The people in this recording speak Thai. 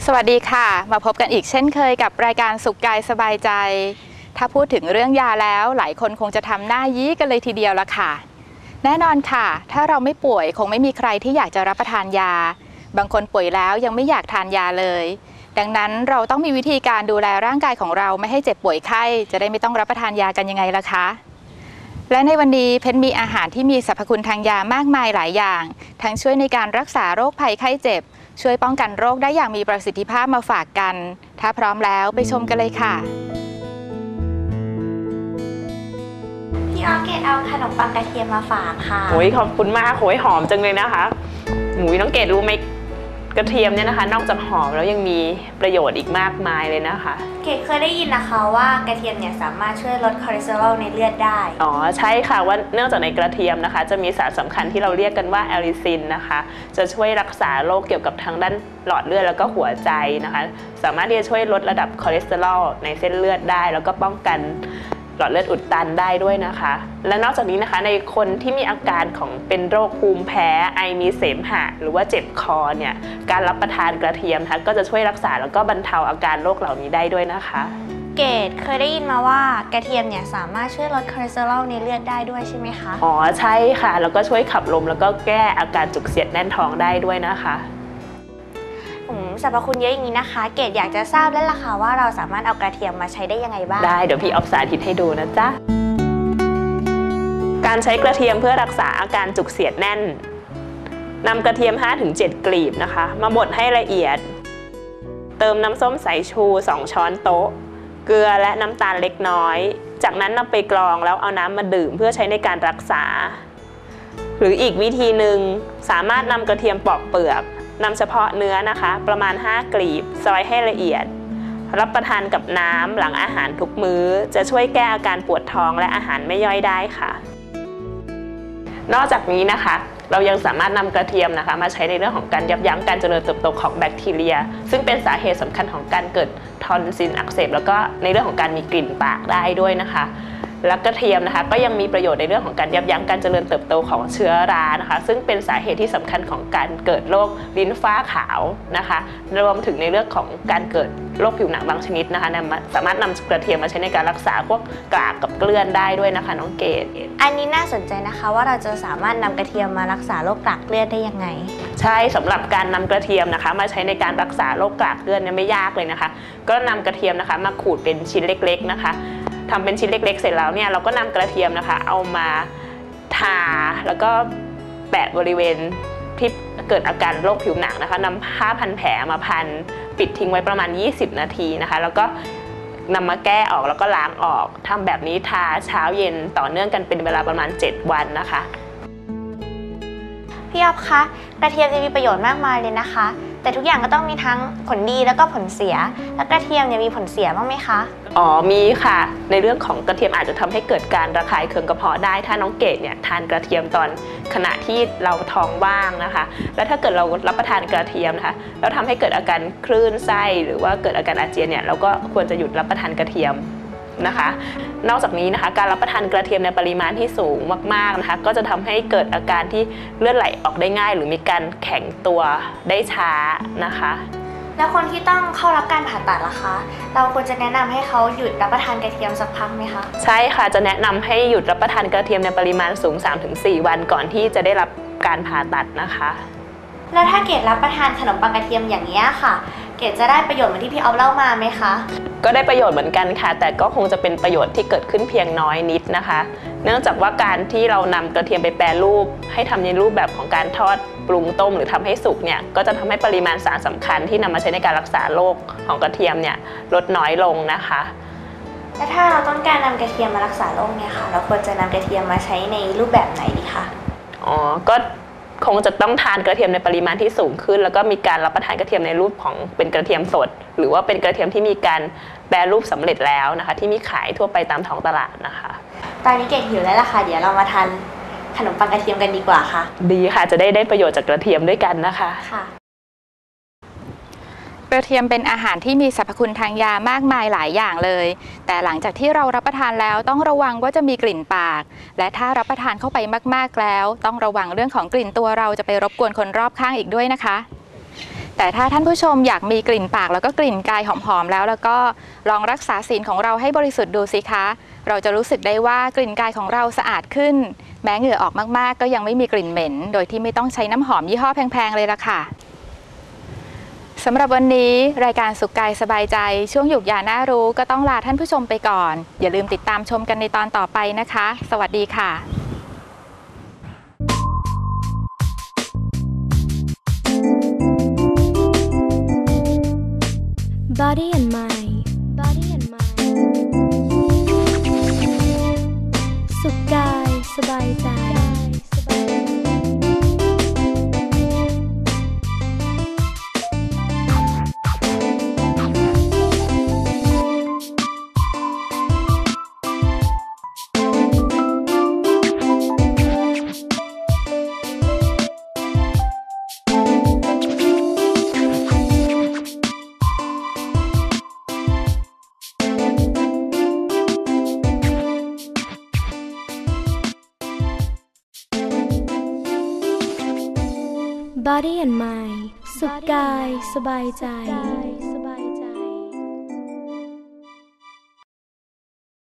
สวัสดีค่ะมาพบกันอีกเช่นเคยกับรายการสุขกายสบายใจถ้าพูดถึงเรื่องยาแล้วหลายคนคงจะทำหน้ายี้กันเลยทีเดียวละค่ะแน่นอนค่ะถ้าเราไม่ป่วยคงไม่มีใครที่อยากจะรับประทานยาบางคนป่วยแล้วยังไม่อยากทานยาเลยดังนั้นเราต้องมีวิธีการดูแลร่างกายของเราไม่ให้เจ็บป่วยไข้จะได้ไม่ต้องรับประทานยากันยังไงล่ะคะและในวันนี้เพชรมีอาหารที่มีสรรพคุณทางยามากมายหลายอย่างทั้งช่วยในการรักษาโรคภัยไข้เจ็บช่วยป้องกันโรคได้อย่างมีประสิทธิภาพมาฝากกันถ้าพร้อมแล้วไปชมกันเลยค่ะพี่ออร์เกตเอาขนมปังกระเทียมมาฝากค่ะโอ้ยขอบคุณมากโอ้ยหอมจังเลยนะคะหมูน้องเกดรู้ไหมกระเทียมเนี่ยนะคะนอกจากหอมแล้วยังมีประโยชน์อีกมากมายเลยนะคะเกดเคยได้ยินนะคะว่ากระเทียมเนี่ยสามารถช่วยลดคอเลสเตอรอลในเลือดได้อ๋อใช่ค่ะว่าเนื่องจากในกระเทียมนะคะจะมีสารสำคัญที่เราเรียกกันว่าแอลิซินนะคะจะช่วยรักษาโรคเกี่ยวกับทางด้านหลอดเลือดแล้วก็หัวใจนะคะสามารถที่จะช่วยลดระดับคอเลสเตอรอลในเส้นเลือดได้แล้วก็ป้องกันหลอดเลือดอุดตันได้ด้วยนะคะและนอกจากนี้นะคะในคนที่มีอาการของเป็นโรคภูมิแพ้ไอมีเสมหะหรือว่าเจ็บคอเนี่ยการรับประทานกระเทียมนะคะก็จะช่วยรักษาแล้วก็บรรเทาอาการโรคเหล่านี้ได้ด้วยนะคะเกดเคยได้ยินมาว่ากระเทียมเนี่ยสามารถช่วยลดคอเลสเตอรอลในเลือดได้ด้วยใช่ไหมคะอ๋อใช่ค่ะแล้วก็ช่วยขับลมแล้วก็แก้อาการจุกเสียดแน่นท้องได้ด้วยนะคะสรรพคุณเยอะอย่างนี้นะคะเกดอยากจะทราบแล้วล่ะค่ะว่าเราสามารถเอากระเทียมมาใช้ได้ยังไงบ้างได้เดี๋ยวพี่ออฟสาธิตให้ดูนะจ๊ะการใช้กระเทียมเพื่อรักษาอาการจุกเสียดแน่นนำกระเทียม 5-7 กลีบนะคะมาบดให้ละเอียดเติมน้ำส้มสายชู2 ช้อนโต๊ะเกลือและน้ำตาลเล็กน้อยจากนั้นนำไปกรองแล้วเอาน้ำมาดื่มเพื่อใช้ในการรักษาหรืออีกวิธีหนึ่งสามารถนำกระเทียมปอกเปลือกนำเฉพาะเนื้อนะคะประมาณ5 กลีบซอยให้ละเอียดรับประทานกับน้ำหลังอาหารทุกมื้อจะช่วยแก้อาการปวดท้องและอาหารไม่ย่อยได้ค่ะนอกจากนี้นะคะเรายังสามารถนำกระเทียมนะคะมาใช้ในเรื่องของการยับยั้งการเจริญเติบโตของแบคทีเรียซึ่งเป็นสาเหตุสำคัญของการเกิดทอนซิลอักเสบแล้วก็ในเรื่องของการมีกลิ่นปากได้ด้วยนะคะและกระเทียมนะคะก็ยังมีประโยชน์ในเรื่องของการยับยั้งการเจริญเติบโตของเชื้อรานะคะซึ่งเป็นสาเหตุที่สำคัญของการเกิดโรคลิ้นฟ้าขาวนะคะรวมถึงในเรื่องของการเกิดโรคผิวหนังบางชนิดนะคะสามารถนำกระเทียมมาใช้ในการรักษาพวกกรากกับเกลื่อนได้ด้วยนะคะน้องเกดอันนี้น่าสนใจนะคะว่าเราจะสามารถนำกระเทียมมารักษาโรคกรากเกลื่อนได้ยังไงใช่สำหรับการนำกระเทียมนะคะมาใช้ในการรักษาโรคกรากเกลื่อนเนี่ยไม่ยากเลยนะคะก็นำกระเทียมนะคะมาขูดเป็นชิ้นเล็กๆนะคะทำเป็นชิ้นเล็กๆเสร็จแล้วเนี่ยเราก็นำกระเทียมนะคะเอามาทาแล้วก็แปะบริเวณที่เกิดอาการโรคผิวหนังนะคะนำผ้าพันแผลมาพันปิดทิ้งไว้ประมาณ20 นาทีนะคะแล้วก็นำมาแก้ออกแล้วก็ล้างออกทำแบบนี้ทาเช้าเย็นต่อเนื่องกันเป็นเวลาประมาณ7 วันนะคะพี่อ๊อฟคะกระเทียมจะมีประโยชน์มากมายเลยนะคะแต่ทุกอย่างก็ต้องมีทั้งผลดีแล้วก็ผลเสียแล้วกระเทียมเนี่ยมีผลเสียบ้างไหมคะอ๋อมีค่ะในเรื่องของกระเทียมอาจจะทำให้เกิดการระคายเคืองกระเพาะได้ถ้าน้องเกดเนี่ยทานกระเทียมตอนขณะที่เราท้องว่างนะคะแล้วถ้าเกิดเรารับประทานกระเทียมนะคะแล้วทำให้เกิดอาการคลื่นไส้หรือว่าเกิดอาการอาเจียนเนี่ยเราก็ควรจะหยุดรับประทานกระเทียมนะคะนอกจากนี้นะคะการรับประทานกระเทียมในปริมาณที่สูงมากๆนะคะก็จะทำให้เกิดอาการที่เลือดไหลออกได้ง่ายหรือมีการแข็งตัวได้ช้านะคะแล้วคนที่ต้องเข้ารับการผ่าตัดล่ะคะเราควรจะแนะนำให้เขาหยุดรับประทานกระเทียมสักพักไหมคะใช่ค่ะจะแนะนำให้หยุดรับประทานกระเทียมในปริมาณสูง 3-4 วันก่อนที่จะได้รับการผ่าตัดนะคะแล้วถ้าเกดรับประทานขนมปังกระเทียมอย่างนี้ค่ะเกดจะได้ประโยชน์เหมือนที่พี่ออฟเล่ามาไหมคะก็ได้ประโยชน์เหมือนกันค่ะแต่ก็คงจะเป็นประโยชน์ที่เกิดขึ้นเพียงน้อยนิดนะคะเนื่องจากว่าการที่เรานำกระเทียมไปแปรรูปให้ทำในรูปแบบของการทอดปรุงต้มหรือทำให้สุกเนี่ยก็จะทำให้ปริมาณสารสำคัญที่นำมาใช้ในการรักษาโรคของกระเทียมเนี่ยลดน้อยลงนะคะและถ้าเราต้องการนำกระเทียมมารักษาโรคเนี่ยค่ะเราควรจะนำกระเทียมมาใช้ในรูปแบบไหนดีคะอ๋อก็คงจะต้องทานกระเทียมในปริมาณที่สูงขึ้นแล้วก็มีการรับประทานกระเทียมในรูปของเป็นกระเทียมสดหรือว่าเป็นกระเทียมที่มีการแปรรูปสำเร็จแล้วนะคะที่มีขายทั่วไปตามท้องตลาดนะคะตอนนี้เกดหิวแล้วล่ะค่ะเดี๋ยวเรามาทานขนมปังกระเทียมกันดีกว่าค่ะดีค่ะจะได้ประโยชน์จากกระเทียมด้วยกันนะคะค่ะกระเทียมเป็นอาหารที่มีสรรพคุณทางยามากมายหลายอย่างเลยแต่หลังจากที่เรารับประทานแล้วต้องระวังว่าจะมีกลิ่นปากและถ้ารับประทานเข้าไปมากๆแล้วต้องระวังเรื่องของกลิ่นตัวเราจะไปรบกวนคนรอบข้างอีกด้วยนะคะแต่ถ้าท่านผู้ชมอยากมีกลิ่นปากแล้วก็กลิ่นกายหอมๆแล้วก็ลองรักษาศีลของเราให้บริสุทธิ์ดูสิคะเราจะรู้สึกได้ว่ากลิ่นกายของเราสะอาดขึ้นแม้เหงื่อออกมากๆก็ยังไม่มีกลิ่นเหม็นโดยที่ไม่ต้องใช้น้ำหอมยี่ห้อแพงๆเลยล่ะค่ะสำหรับวันนี้รายการสุขกายสบายใจช่วงหยุกยาน่ารู้ก็ต้องลาท่านผู้ชมไปก่อนอย่าลืมติดตามชมกันในตอนต่อไปนะคะสวัสดีค่ะ Body and mind Body and mind สุขกายสบายใจBody and mind สุขกายสบายใจ